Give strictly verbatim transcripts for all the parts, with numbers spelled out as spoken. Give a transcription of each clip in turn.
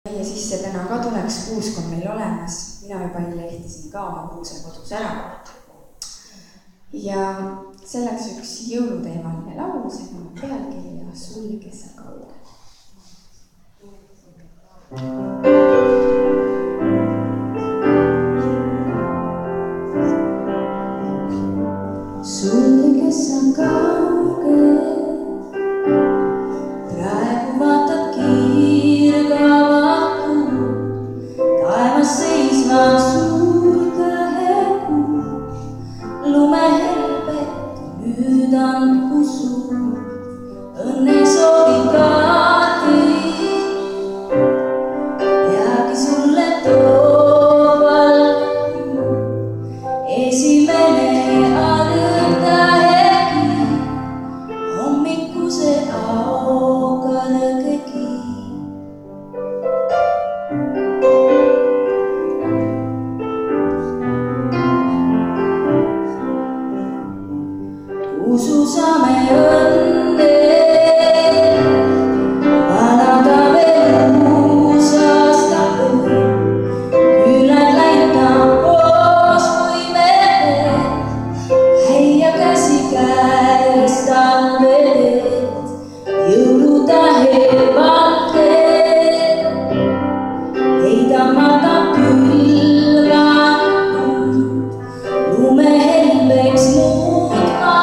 Meie sisse täna ka tuleks kuusk on meil olemas, mina juba eile ehtisin ka oma kuuse kodus ära. Ja selleks üks jõuluteemaline laul, see on pealkirja Sul, kes sa kaugel. Sul, kes sa kaugel, praegu vaatad kiirgavat kuud, taevas seisvad suurt tähekuud, lumehelbet nüüd andku suur, õnne soovib kaardi, peagi sulle toob valge kuud, esimene arg täheki, hommikuse ao kõrgegi. Usu saame õnne, vanada veel uus aasta õe, küüned läitab koos kui mehed, käia käsi käes talveed, jõulutähed valged, heidab matab külvatud, lumehelbeks muutma.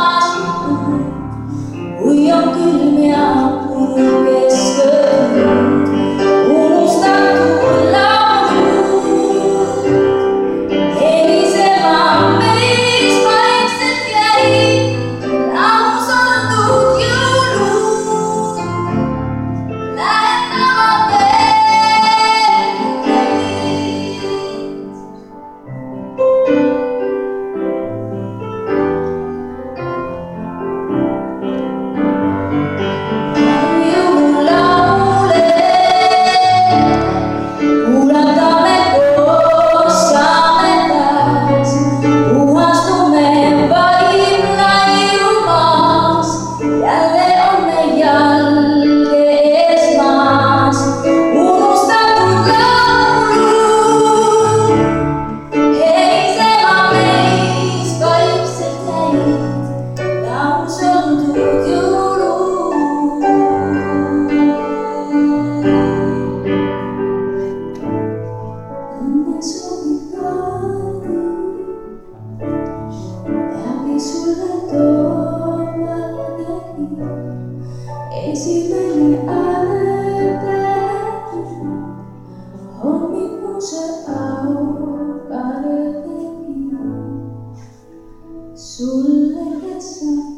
Kui on külm ja purges kõrvud, unustatud laulud, helisema mees vaikselt jäid, lahus oldud jõulud, lähetavad veel käid. Esimene arg täheki, hommikuse au kõrgegi. Sulle, kes sa